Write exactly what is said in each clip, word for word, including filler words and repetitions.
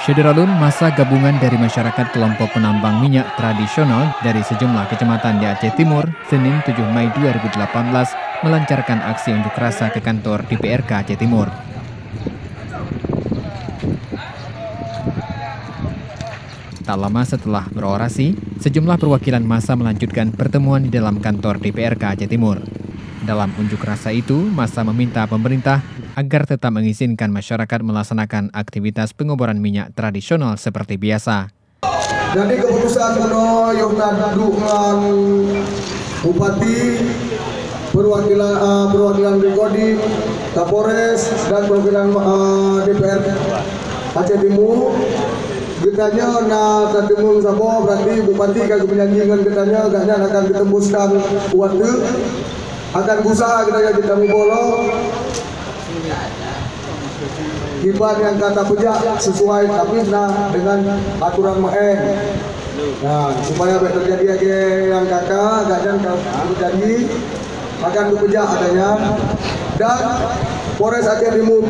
Syederalun, masa gabungan dari masyarakat kelompok penambang minyak tradisional dari sejumlah kecamatan di Aceh Timur, Senin tujuh Mei dua ribu delapan belas, melancarkan aksi unjuk rasa ke kantor D P R K Aceh Timur. Tak lama setelah berorasi, sejumlah perwakilan massa melanjutkan pertemuan di dalam kantor D P R K Aceh Timur. Dalam unjuk rasa itu, massa meminta pemerintah agar tetap mengizinkan masyarakat melaksanakan aktivitas pengoboran minyak tradisional seperti biasa. Jadi keputusan kuno yang tadu dengan Bupati, perwakilan uh, perwakilan Kodim, Kapolres dan perwakilan uh, D P R Aceh Timur. Katanya nak ketemu sama berarti Bupati kagak menjanjikan katanya katanya akan ditembuskan waktu akan berusaha katanya kita bolong. Kibat yang kata pejak sesuai tapi nah dengan aturan main. Nah, supaya terjadi lagi yang kakak kadang terjadi akan dipejak katanya. Dan Polres Aceh Timur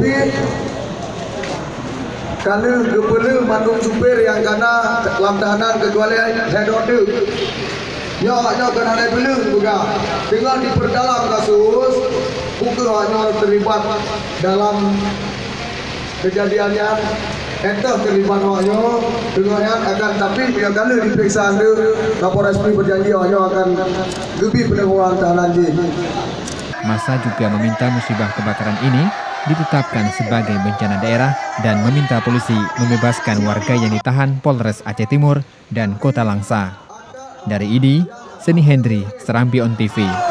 karena kepala mandung supir yang kena dalam tahanan kecuali head order. Ya, hanya kena naik belum juga. Dengan diperdalam kasus, bukan hanya terlibat dalam kejadiannya, entah terlibat hanya dengan akan tapi bila kena diperiksa anda, Kapolres berjanji hanya akan lebih penangguhan tahanan ini. Massa juga meminta musibah kebakaran ini ditetapkan sebagai bencana daerah dan meminta polisi membebaskan warga yang ditahan Polres Aceh Timur dan Kota Langsa. Dari I D I, Seni Hendri, Serambi On T V.